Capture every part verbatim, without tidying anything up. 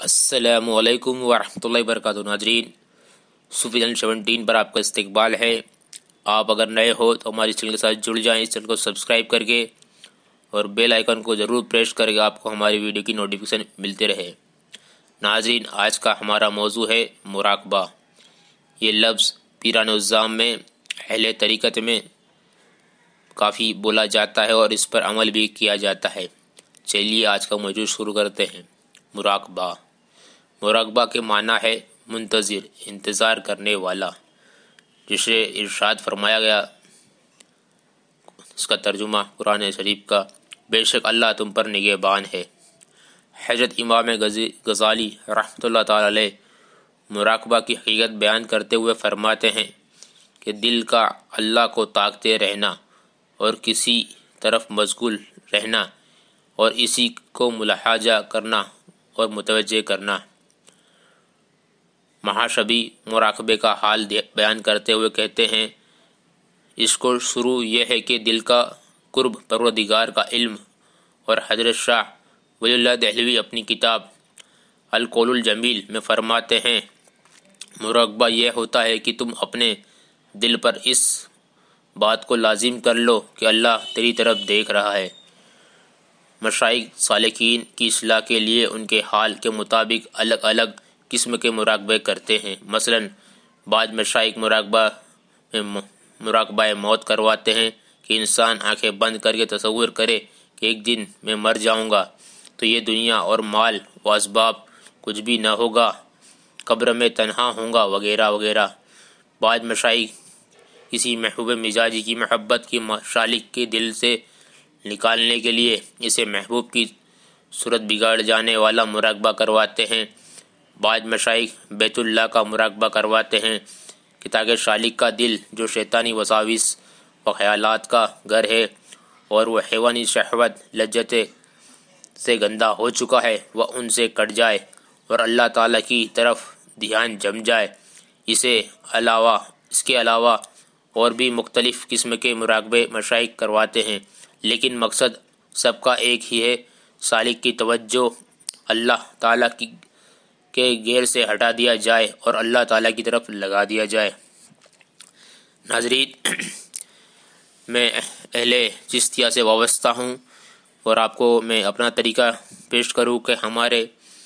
السلام علیکم ورحمۃ اللہ وبرکاتہ۔ ناظرین، صوفی چینل سیونٹین پر آپ کا استقبال ہے۔ آپ اگر نئے ہو تو ہماری چینل کے ساتھ جڑ جائیں، اس چینل کو سبسکرائب کر کے اور بیل آئیکن کو ضرور پریس کر کے آپ کو ہماری ویڈیو کی نوٹیفیکیشن ملتے رہے۔ ناظرین، آج کا ہمارا موضوع ہے مراقبہ۔ یہ لفظ پیران النظام میں، اہل طریقت میں کافی بولا جاتا ہے اور اس پر عمل بھی کیا جاتا ہے۔ چلیے آج کا موضوع شروع کرتے ہیں۔ مراقبہ مراقبہ کے معنی ہے منتظر، انتظار کرنے والا، جسے ارشاد فرمایا گیا، اس کا ترجمہ قرآن شریف کا، بے شک اللہ تم پر نگہبان ہے۔ حضرت امام غزالی رحمۃ اللہ تعالی علیہ مراقبہ کی حقیقت بیان کرتے ہوئے فرماتے ہیں کہ دل کا اللہ کو تاکتے رہنا اور کسی طرف مشغول رہنا اور اسی کو ملاحظہ کرنا اور متوجہ کرنا۔ مہاشبی مراقبے کا حال بیان کرتے ہوئے کہتے ہیں، اس کو شروع یہ ہے کہ دل کا قرب پروردگار کا علم، اور حضرت شاہ ولی اللہ دہلوی اپنی کتاب القول الجمیل میں فرماتے ہیں، مراقبہ یہ ہوتا ہے کہ تم اپنے دل پر اس بات کو لازم کر لو کہ اللہ تیری طرف دیکھ رہا ہے۔ مشائخ سالکین کی اصلاح کے لیے ان کے حال کے مطابق الگ الگ قسم کے مراقبے کرتے ہیں۔ مثلا بعض مشائخ مراقبہ میں مراقبہ موت کرواتے ہیں کہ انسان آنکھیں بند کر کے تصور کرے کہ ایک دن میں مر جاؤں گا تو یہ دنیا اور مال و اسباب کچھ بھی نہ ہوگا، قبر میں تنہا ہوں گا وغیرہ وغیرہ۔ بعض مشائخ کسی محبوب مزاجی کی محبت کی شالک کے دل سے نکالنے کے لیے اسے محبوب کی صورت بگاڑ جانے والا مراقبہ کرواتے ہیں۔ بعض مشائخ بیت اللہ کا مراقبہ کرواتے ہیں کہ تاکہ شالک کا دل جو شیطانی وساوس و خیالات کا گھر ہے اور وہ حیوانی شہوت لذتیں سے گندا ہو چکا ہے، وہ ان سے کٹ جائے اور اللہ تعالیٰ کی طرف دھیان جم جائے۔ اسے علاوہ اس کے علاوہ اور بھی مختلف قسم کے مراقبے مشائخ کرواتے ہیں، لیکن مقصد سب کا ایک ہی ہے، سالک کی توجہ اللہ تعالیٰ کی کے غیر سے ہٹا دیا جائے اور اللہ تعالیٰ کی طرف لگا دیا جائے۔ ناظرین، میں اہل چشتیہ سے وابستہ ہوں اور آپ کو میں اپنا طریقہ پیش کروں کہ ہمارے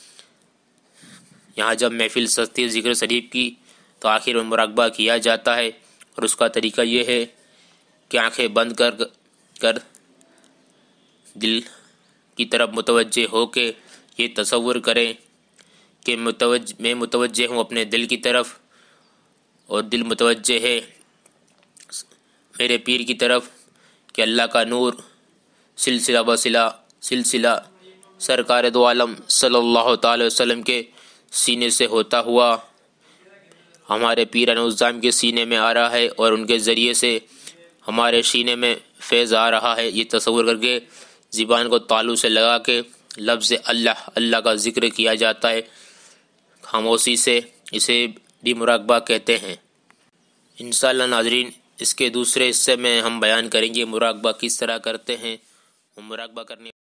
یہاں جب محفل سستی ذکر شریف کی تو آخر میں مراقبہ کیا جاتا ہے، اور اس کا طریقہ یہ ہے کہ آنکھیں بند کر کر دل کی طرف متوجہ ہو کے یہ تصور کریں کہ متوجہ میں متوجہ ہوں اپنے دل کی طرف اور دل متوجہ ہے میرے پیر کی طرف، کہ اللہ کا نور سلسلہ بسلہ سلسلہ سرکار دو عالم صلی اللہ تعالی وسلم کے سینے سے ہوتا ہوا ہمارے پیران النظام کے سینے میں آ رہا ہے اور ان کے ذریعے سے ہمارے سینے میں فیض آ رہا ہے۔ یہ تصور کر کے زبان کو تالو سے لگا کے لفظ اللہ اللہ کا ذکر کیا جاتا ہے خاموشی سے، اسے بھی مراقبہ کہتے ہیں۔ انشاءاللہ ناظرین، اس کے دوسرے حصے میں ہم بیان کریں گے مراقبہ کس طرح کرتے ہیں۔ مراقبہ کرنے